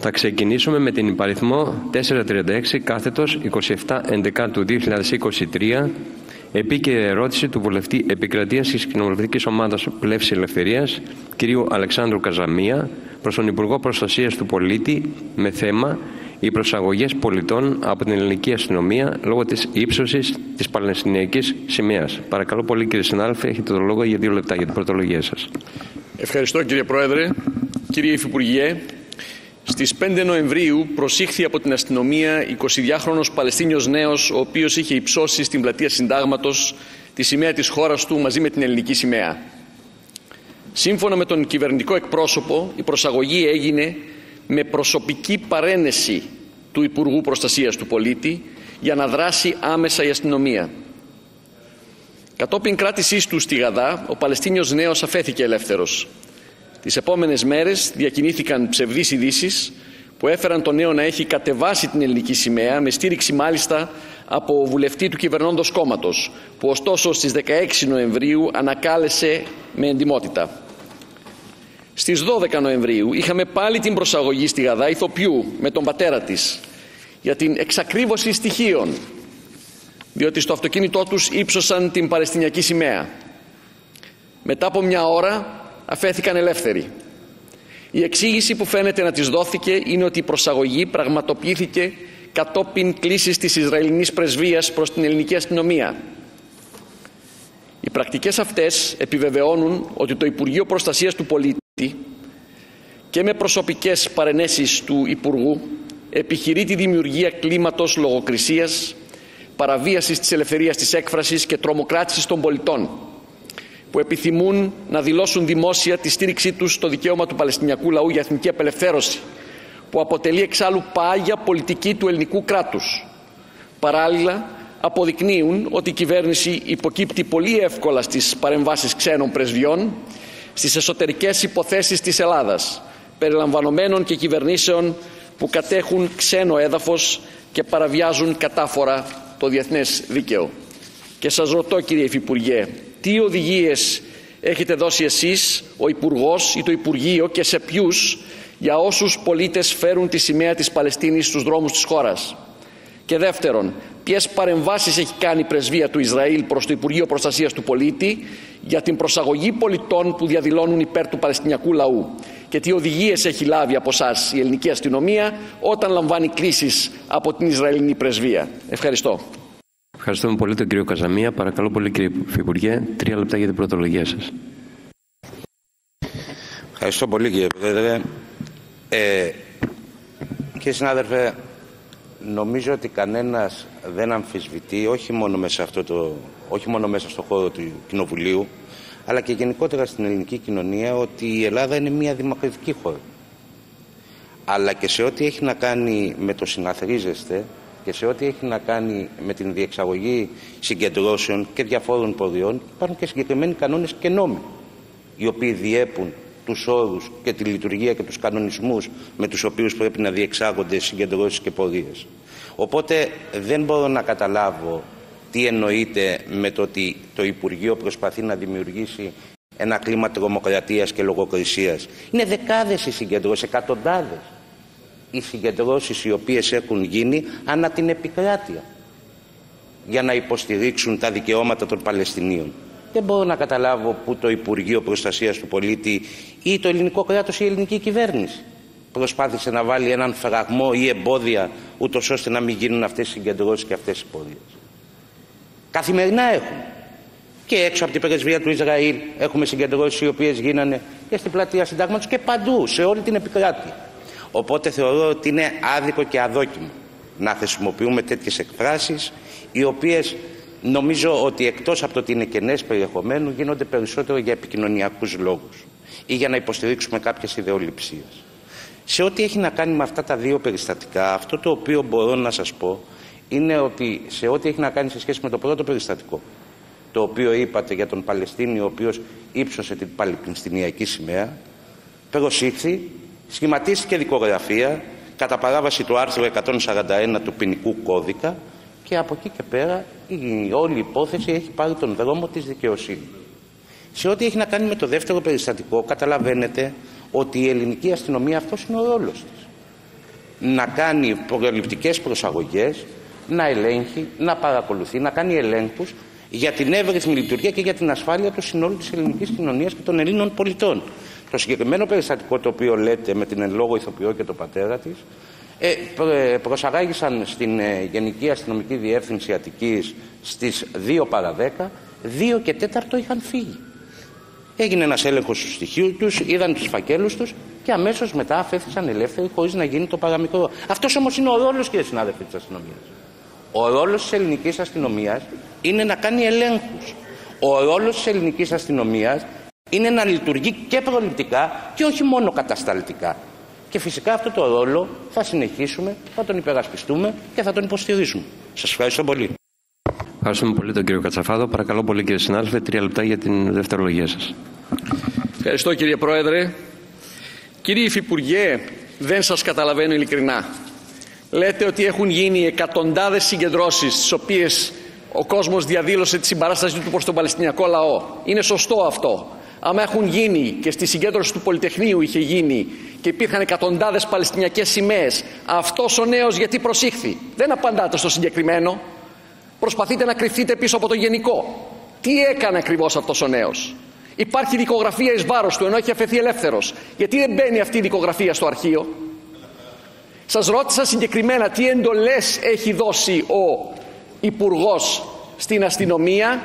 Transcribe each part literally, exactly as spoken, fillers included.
Θα ξεκινήσουμε με την υπαριθμό τετρακόσια τριάντα έξι κάθετος είκοσι επτά έντεκα του δύο χιλιάδες είκοσι τρία, επίκαιρη ερώτηση του βουλευτή Επικρατείας της Κοινοβουλευτικής Ομάδας Πλεύσης Ελευθερίας, κ. Αλεξάνδρου Καζαμία, προς τον Υπουργό Προστασίας του Πολίτη, με θέμα οι προσαγωγές πολιτών από την ελληνική αστυνομία λόγω της ύψωσης της Παλαιστινιακής σημαίας. Παρακαλώ πολύ, κύριε συνάδελφε, έχετε το λόγο για δύο λεπτά για την πρωτολογία σας. Ευχαριστώ, κύριε Πρόεδρε. Κύριε Υφυπουργέ, στις πέντε Νοεμβρίου προσήχθη από την αστυνομία εικοσιδυάχρονος Παλαιστίνιος νέος, ο οποίος είχε υψώσει στην πλατεία Συντάγματος τη σημαία της χώρας του μαζί με την ελληνική σημαία. Σύμφωνα με τον κυβερνητικό εκπρόσωπο, η προσαγωγή έγινε με προσωπική παρένεση του Υπουργού Προστασίας του Πολίτη για να δράσει άμεσα η αστυνομία. Κατόπιν κράτησής του στη Γαδά, ο Παλαιστίνιος νέος αφέθηκε ελεύθερος. Τις επόμενες μέρες διακινήθηκαν ψευδείς ειδήσεις που έφεραν τον νέο να έχει κατεβάσει την ελληνική σημαία, με στήριξη μάλιστα από βουλευτή του κυβερνώντος κόμματος, που ωστόσο στις δεκαέξι Νοεμβρίου ανακάλεσε με εντιμότητα. Στις δώδεκα Νοεμβρίου είχαμε πάλι την προσαγωγή στη Γαδά ηθοποιού με τον πατέρα της για την εξακρίβωση στοιχείων, διότι στο αυτοκίνητό τους ύψωσαν την Παλαιστινιακή σημαία. Μετά από μια ώρα αφέθηκαν ελεύθεροι. Η εξήγηση που φαίνεται να της δόθηκε είναι ότι η προσαγωγή πραγματοποιήθηκε κατόπιν κλήσης της Ισραηλινής πρεσβείας προς την ελληνική αστυνομία. Οι πρακτικές αυτές επιβεβαιώνουν ότι το Υπουργείο Προστασίας του Πολίτη και με προσωπικές παρενέσεις του Υπουργού επιχειρεί τη δημιουργία κλίματος λογοκρισίας, παραβίασης της ελευθερίας της έκφρασης και τρομοκράτησης των πολιτών, που επιθυμούν να δηλώσουν δημόσια τη στήριξή τους στο δικαίωμα του Παλαιστινιακού λαού για εθνική απελευθέρωση, που αποτελεί εξάλλου πάγια πολιτική του ελληνικού κράτους. Παράλληλα, αποδεικνύουν ότι η κυβέρνηση υποκύπτει πολύ εύκολα στις παρεμβάσεις ξένων πρεσβειών στις εσωτερικές υποθέσεις της Ελλάδας, περιλαμβανομένων και κυβερνήσεων που κατέχουν ξένο έδαφος και παραβιάζουν κατάφορα το διεθνές δίκαιο. Και σας ρωτώ, κύριε Υφυπουργέ, τι οδηγίες έχετε δώσει εσείς, ο Υπουργός ή το Υπουργείο, και σε ποιους, για όσους πολίτες φέρουν τη σημαία της Παλαιστίνης στους δρόμους της χώρας? Και δεύτερον, ποιες παρεμβάσεις έχει κάνει η πρεσβεία του Ισραήλ προς το Υπουργείο Προστασίας του Πολίτη για την προσαγωγή πολιτών που διαδηλώνουν υπέρ του Παλαιστινιακού λαού? Και τι οδηγίες έχει λάβει από εσάς η ελληνική αστυνομία όταν λαμβάνει κλήσεις από την Ισραηλινή πρεσβεία? Ευχαριστώ. Ευχαριστούμε πολύ τον κύριο Καζαμία. Παρακαλώ πολύ, κύριε Υφυπουργέ, τρία λεπτά για την πρωτολογία σας. Ευχαριστώ πολύ, κύριε Πρόεδρε. Ε, κύριε συνάδελφε, νομίζω ότι κανένας δεν αμφισβητεί, όχι μόνο μέσα, αυτό το, όχι μόνο μέσα στο χώρο του Κοινοβουλίου, αλλά και γενικότερα στην ελληνική κοινωνία, ότι η Ελλάδα είναι μια δημοκρατική χώρα. Αλλά και σε ό,τι έχει να κάνει με το συναθρίζεστε και σε ό,τι έχει να κάνει με την διεξαγωγή συγκεντρώσεων και διαφόρων πορεών, υπάρχουν και συγκεκριμένοι κανόνες και νόμοι, οι οποίοι διέπουν τους όρους και τη λειτουργία και τους κανονισμούς με τους οποίους πρέπει να διεξάγονται συγκεντρώσεις και πορείες. Οπότε δεν μπορώ να καταλάβω τι εννοείται με το ότι το Υπουργείο προσπαθεί να δημιουργήσει ένα κλίμα τρομοκρατίας και λογοκρισίας. Είναι δεκάδες οι συγκεντρώσεις, εκατοντάδες οι συγκεντρώσεις οι οποίες έχουν γίνει ανά την επικράτεια για να υποστηρίξουν τα δικαιώματα των Παλαιστινίων. Δεν μπορώ να καταλάβω που το Υπουργείο Προστασίας του Πολίτη ή το ελληνικό κράτος ή η ελληνική κυβέρνηση προσπάθησε να βάλει έναν φραγμό ή εμπόδια ούτως ώστε να μην γίνουν αυτές οι συγκεντρώσεις και αυτές οι πορείες. Καθημερινά έχουμε. Και έξω από την πρεσβεία του Ισραήλ έχουμε συγκεντρώσεις οι οποίες γίνανε και στην πλατεία Συντάγματος και παντού, σε όλη την επικράτεια. Οπότε θεωρώ ότι είναι άδικο και αδόκιμο να χρησιμοποιούμε τέτοιες εκφράσεις, οι οποίες νομίζω ότι εκτός από το ότι είναι κενές περιεχομένου, γίνονται περισσότερο για επικοινωνιακούς λόγους ή για να υποστηρίξουμε κάποιες ιδεολειψίες. Σε ό,τι έχει να κάνει με αυτά τα δύο περιστατικά, αυτό το οποίο μπορώ να σας πω είναι ότι σε ό,τι έχει να κάνει σε σχέση με το πρώτο περιστατικό, το οποίο είπατε για τον Παλαιστίνιο, ο οποίος ύψωσε την Παλαιστινιακή σημαία, προσήχθη, σχηματίστηκε δικογραφία κατά παράβαση του άρθρου εκατόν σαράντα ένα του ποινικού κώδικα και από εκεί και πέρα η όλη η υπόθεση έχει πάρει τον δρόμο της δικαιοσύνης. Σε ό,τι έχει να κάνει με το δεύτερο περιστατικό, καταλαβαίνετε ότι η ελληνική αστυνομία, αυτός είναι ο ρόλος της. να κάνει προληπτικές προσαγωγές, να ελέγχει, να παρακολουθεί, να κάνει ελέγχους για την εύρυθμη λειτουργία και για την ασφάλεια του συνόλου της ελληνικής κοινωνίας και των Ελλήνων πολιτών. Το συγκεκριμένο περιστατικό το οποίο λέτε με την εν λόγω ηθοποιό και τον πατέρα της, ε, προσαγάγησαν στην ε, Γενική Αστυνομική Διεύθυνση Αττικής στις δύο παρά δέκα, δύο και τέταρτο είχαν φύγει. Έγινε ένας έλεγχος του στοιχείου τους, είδαν τους φακέλους τους και αμέσως μετά αφέθησαν ελεύθεροι χωρίς να γίνει το παραμικρό. Αυτός όμως είναι ο ρόλος, κύριε συνάδελφοι, της αστυνομίας. Ο ρόλος της ελληνικής αστυνομίας είναι να κάνει ελέγχους. Ο ρόλος της ελληνικής αστυνομίας είναι να λειτουργεί και προληπτικά και όχι μόνο κατασταλτικά. Και φυσικά αυτό το ρόλο θα συνεχίσουμε, θα τον υπερασπιστούμε και θα τον υποστηρίζουμε. Σας ευχαριστώ πολύ. Ευχαριστούμε πολύ τον κύριο Κατσαφάδο. Παρακαλώ πολύ, κύριε συνάδελφε, τρία λεπτά για την δευτερολογία σας. Ευχαριστώ, κύριε Πρόεδρε. Κύριε Υφυπουργέ, δεν σας καταλαβαίνω ειλικρινά. Λέτε ότι έχουν γίνει εκατοντάδες συγκεντρώσεις στις οποίες ο κόσμος διαδήλωσε τη συμπαράστασή του προς τον Παλαιστινιακό λαό. Είναι σωστό αυτό. Άμα έχουν γίνει και στη συγκέντρωση του Πολυτεχνείου είχε γίνει και υπήρχαν εκατοντάδες παλαιστινιακές σημαίες, αυτός ο νέος γιατί προσήχθη? Δεν απαντάτε στο συγκεκριμένο. Προσπαθείτε να κρυφτείτε πίσω από το γενικό. Τι έκανε ακριβώς αυτός ο νέος? Υπάρχει δικογραφία εις βάρος του ενώ έχει αφαιθεί ελεύθερος. Γιατί δεν μπαίνει αυτή η δικογραφία στο αρχείο? Σας ρώτησα συγκεκριμένα τι εντολές έχει δώσει ο Υπουργός στην αστυνομία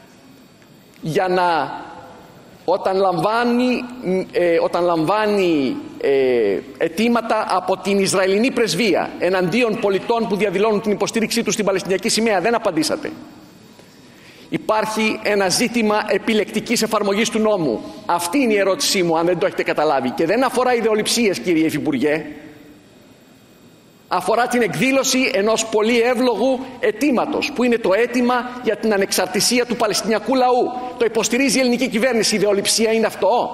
για να όταν λαμβάνει, ε, όταν λαμβάνει ε, αιτήματα από την Ισραηλινή πρεσβεία εναντίον πολιτών που διαδηλώνουν την υποστήριξή τους στην Παλαιστινιακή σημαία. Δεν απαντήσατε. Υπάρχει ένα ζήτημα επιλεκτικής εφαρμογής του νόμου. Αυτή είναι η ερώτησή μου, αν δεν το έχετε καταλάβει. Και δεν αφορά ιδεολειψίες, κύριε Υφυπουργέ. Αφορά την εκδήλωση ενός πολύ εύλογου αιτήματος, που είναι το αίτημα για την ανεξαρτησία του Παλαιστινιακού λαού. Το υποστηρίζει η ελληνική κυβέρνηση. Η ιδεολειψία είναι αυτό?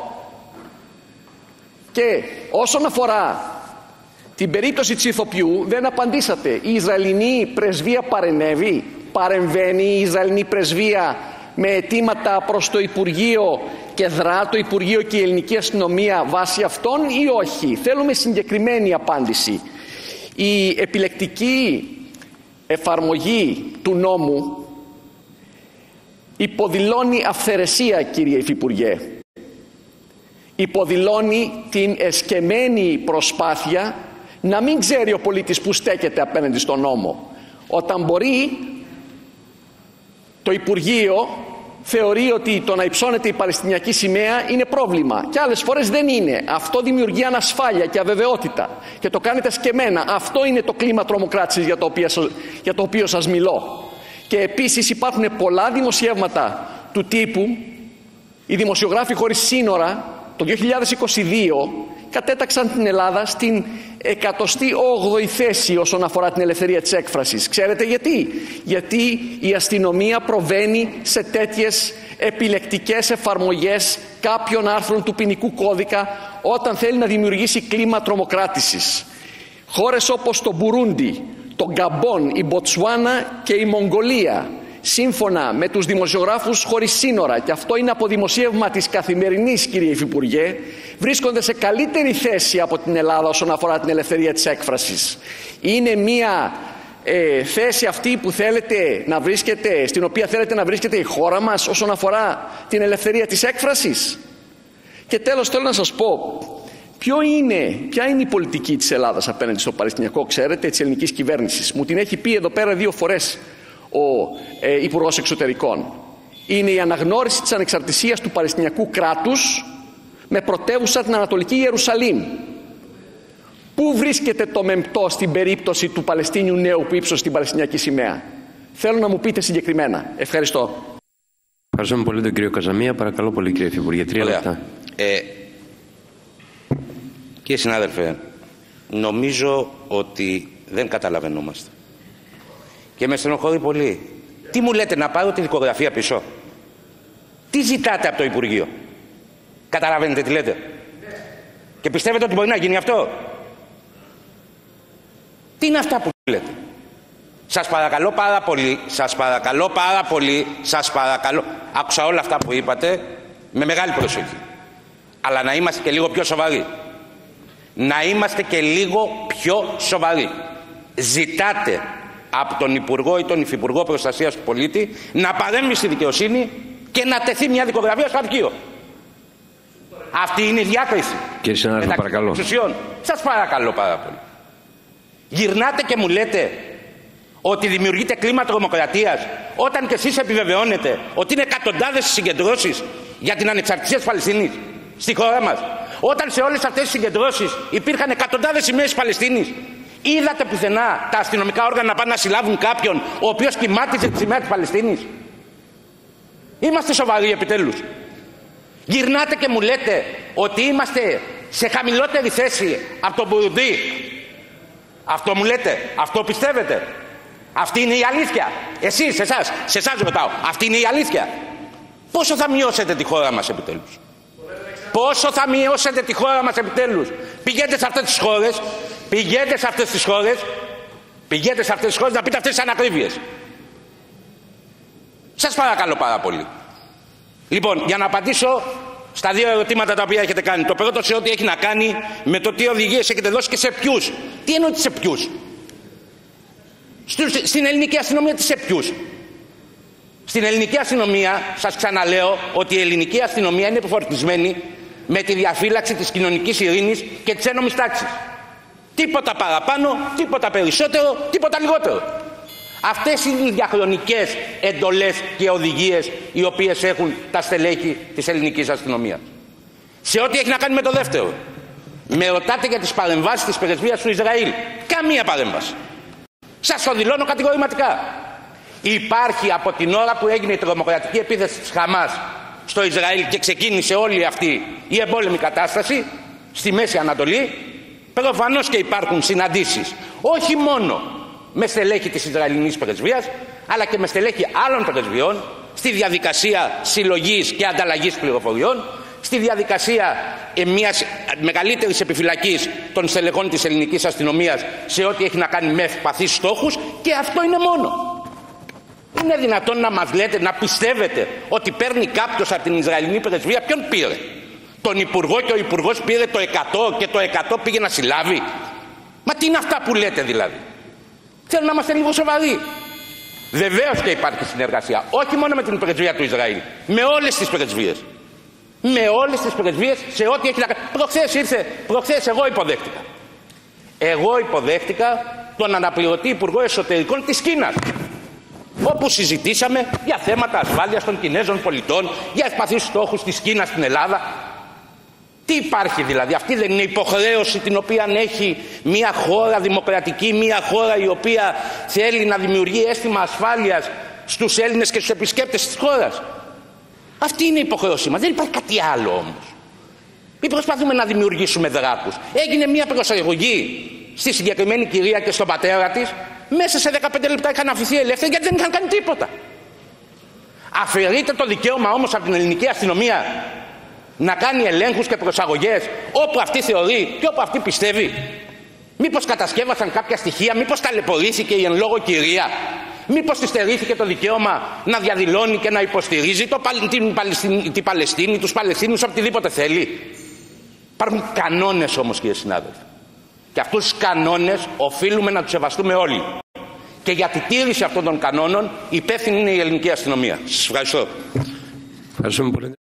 Και όσον αφορά την περίπτωση της ηθοποιού, δεν απαντήσατε. Η Ισραηλινή πρεσβεία παρενέβη, παρεμβαίνει η Ισραηλινή πρεσβεία με αιτήματα προς το Υπουργείο και δρά το Υπουργείο και η ελληνική αστυνομία βάσει αυτών ή όχι? Θέλουμε συγκεκριμένη απάντηση. Η επιλεκτική εφαρμογή του νόμου υποδηλώνει αυθαιρεσία, κύριε Υφυπουργέ. Υποδηλώνει την εσκεμμένη προσπάθεια να μην ξέρει ο πολίτης που στέκεται απέναντι στον νόμο. Όταν μπορεί, το Υπουργείο θεωρεί ότι το να υψώνεται η Παλαιστινιακή σημαία είναι πρόβλημα και άλλες φορές δεν είναι. Αυτό δημιουργεί ανασφάλεια και αβεβαιότητα και το κάνετε σκεμμένα. Αυτό είναι το κλίμα τρομοκράτησης για το οποίο, για το οποίο σας μιλώ. Και επίσης υπάρχουν πολλά δημοσιεύματα του τύπου. Οι δημοσιογράφοι χωρίς σύνορα το δύο χιλιάδες είκοσι δύο κατέταξαν την Ελλάδα στην εκατοστή όγδοη θέση όσον αφορά την ελευθερία της έκφρασης. Ξέρετε γιατί? Γιατί η αστυνομία προβαίνει σε τέτοιες επιλεκτικές εφαρμογές κάποιων άρθρων του ποινικού κώδικα όταν θέλει να δημιουργήσει κλίμα τρομοκράτησης. Χώρες όπως το Μπουρούντι, το Γκαμπόν, η Μποτσουάνα και η Μογγολία, σύμφωνα με τους δημοσιογράφους χωρίς σύνορα, και αυτό είναι από δημοσίευμα της Καθημερινής, κύριε Υφυπουργέ, βρίσκονται σε καλύτερη θέση από την Ελλάδα όσον αφορά την ελευθερία της έκφρασης. Είναι μια ε, θέση αυτή που θέλετε να βρίσκεται, στην οποία θέλετε να βρίσκεται η χώρα μας όσον αφορά την ελευθερία της έκφρασης? Και τέλος θέλω να σας πω, ποιο είναι, ποια είναι η πολιτική της Ελλάδας απέναντι στο Παλαιστινιακό, ξέρετε, της ελληνικής κυβέρνησης? Μου την έχει πει εδώ πέρα δύο φορές ο ε, Υπουργός Εξωτερικών. Είναι η αναγνώριση της ανεξαρτησίας του Παλαιστινιακού κράτους με πρωτεύουσα την Ανατολική Ιερουσαλήμ. Πού βρίσκεται το μεμπτό στην περίπτωση του Παλαιστίνιου νέου που ύψωσε την Παλαιστινιακή σημαία? Θέλω να μου πείτε συγκεκριμένα. Ευχαριστώ. Ευχαριστούμε πολύ τον κύριο Καζαμία. Παρακαλώ πολύ, κύριε Υφυπουργέ. Τρία λεπτά. Ε, κύριε συνάδελφε, νομίζω ότι δεν καταλαβαίνόμαστε. Και με στενοχωρεί πολύ. Τι μου λέτε, να πάρω τη δικογραφία πίσω? Τι ζητάτε από το Υπουργείο? Καταλαβαίνετε τι λέτε? Και πιστεύετε ότι μπορεί να γίνει αυτό? Τι είναι αυτά που λέτε? Σας παρακαλώ πάρα πολύ, σας παρακαλώ πάρα πολύ, σας παρακαλώ. Άκουσα όλα αυτά που είπατε με μεγάλη προσοχή. Αλλά να είμαστε και λίγο πιο σοβαροί. να είμαστε και λίγο πιο σοβαροί. Ζητάτε από τον Υπουργό ή τον Υφυπουργό Προστασίας του Πολίτη να παρέμβει στη δικαιοσύνη και να τεθεί μια δικογραφία στο αρχείο. Αυτή είναι η διάκριση. Κύριε συνάδελφε, παρακαλώ. Σας παρακαλώ πάρα πολύ. Γυρνάτε και μου λέτε ότι δημιουργείται κλίμα τρομοκρατίας όταν και εσείς επιβεβαιώνετε ότι είναι εκατοντάδες συγκεντρώσεις για την ανεξαρτησία της Παλαιστίνης στη χώρα μας. Όταν σε όλες αυτές τις συγκεντρώσεις υπήρχαν εκατοντάδες σημαίες της Παλαιστίνης. Είδατε πουθενά τα αστυνομικά όργανα να πάνε να συλλάβουν κάποιον ο οποίος κοιμάτιζε τη σημαία της Παλαιστίνης? Είμαστε σοβαροί επιτέλους? Γυρνάτε και μου λέτε ότι είμαστε σε χαμηλότερη θέση από τον Μπουρουντή. Αυτό μου λέτε? Αυτό πιστεύετε? Αυτή είναι η αλήθεια? Εσείς, εσάς, σε εσάς ρωτάω, αυτή είναι η αλήθεια? Πόσο θα μειώσετε τη χώρα μας επιτέλους? Πόσο θα μειώσετε τη χώρα μας επιτέλους? Πηγαίνετε σε αυτές τις χώρες, πηγαίνετε σε αυτές τις χώρες, πηγαίνετε σε αυτές τις χώρες να πείτε αυτές τις ανακρίβειες. Σας παρακαλώ πάρα πολύ. Λοιπόν, για να απαντήσω στα δύο ερωτήματα τα οποία έχετε κάνει. Το πρώτο σε ό,τι έχει να κάνει με το τι οδηγίες έχετε δώσει και σε ποιους. Τι εννοείται σε ποιους? Στην ελληνική αστυνομία τι σε ποιους? Στην ελληνική αστυνομία, σας ξαναλέω ότι η ελληνική αστυνομία είναι επιφορτισμένη με τη διαφύλαξη της κοινωνικής ειρήνης και της ένομης τάξης. Τίποτα παραπάνω, τίποτα περισσότερο, τίποτα λιγότερο. Αυτές είναι οι διαχρονικές εντολές και οδηγίες οι οποίες έχουν τα στελέχη της ελληνικής αστυνομίας. Σε ό,τι έχει να κάνει με το δεύτερο, με ρωτάτε για τις παρεμβάσεις της πρεσβείας του Ισραήλ. Καμία παρέμβαση. Σας το δηλώνω κατηγορηματικά. Υπάρχει από την ώρα που έγινε η τρομοκρατική επίθεση της Χαμάς στο Ισραήλ και ξεκίνησε όλη αυτή η εμπόλεμη κατάσταση στη Μέση Ανατολή, προφανώς και υπάρχουν συναντήσεις όχι μόνο με στελέχη της Ισραηλινής πρεσβείας, αλλά και με στελέχη άλλων πρεσβειών, στη διαδικασία συλλογής και ανταλλαγής πληροφοριών, στη διαδικασία μιας μεγαλύτερης επιφυλακής των στελεχών της ελληνικής αστυνομίας σε ό,τι έχει να κάνει με ευπαθείς στόχους, και αυτό είναι μόνο. Είναι δυνατόν να μας λέτε, να πιστεύετε ότι παίρνει κάποιος από την Ισραηλινή πρεσβεία? Ποιον πήρε? Τον Υπουργό, και ο Υπουργός πήρε το εκατό και το εκατό πήγε να συλλάβει? Μα τι είναι αυτά που λέτε δηλαδή? Θέλω να είμαστε λίγο σοβαροί. Βεβαίως και υπάρχει συνεργασία, όχι μόνο με την πρεσβεία του Ισραήλ, με όλες τις πρεσβείες. Με όλες τις πρεσβείες σε ό,τι έχει να κάνει. Προχθές ήρθε, προχθές εγώ υποδέχτηκα. Εγώ υποδέχτηκα τον αναπληρωτή Υπουργό Εσωτερικών της Κίνας, όπου συζητήσαμε για θέματα ασφάλειας των Κινέζων πολιτών, για ευπαθείς στόχους της Κίνας στην Ελλάδα. Τι υπάρχει δηλαδή? Αυτή δεν είναι υποχρέωση την οποία έχει μια χώρα δημοκρατική, μια χώρα η οποία θέλει να δημιουργεί αίσθημα ασφάλειας στους Έλληνες και στους επισκέπτες της χώρας? Αυτή είναι η υποχρέωσή μας. Δεν υπάρχει κάτι άλλο όμως. Μην προσπαθούμε να δημιουργήσουμε δράκους. Έγινε μια προσαγωγή στη συγκεκριμένη κυρία και στον πατέρα της. Μέσα σε δεκαπέντε λεπτά είχαν αφηθεί ελεύθεροι γιατί δεν είχαν κάνει τίποτα. Αφαιρείται το δικαίωμα όμως από την ελληνική αστυνομία να κάνει ελέγχους και προσαγωγές όπου αυτή θεωρεί και όπου αυτή πιστεύει? Μήπως κατασκεύασαν κάποια στοιχεία? Μήπως ταλαιπωρήθηκε η εν λόγω κυρία? Μήπως της στερήθηκε το δικαίωμα να διαδηλώνει και να υποστηρίζει το, την, Παλαιστίνη, την Παλαιστίνη, τους Παλαιστίνους, οτιδήποτε θέλει? Υπάρχουν κανόνες όμως, κύριε συνάδελφοι, και αυτούς τους κανόνες οφείλουμε να τους σεβαστούμε όλοι. Και για τη τήρηση αυτών των κανόνων υπεύθυνη είναι η ελληνική αστυνομία. Σας ευχαριστώ. Ευχαριστούμε πολύ.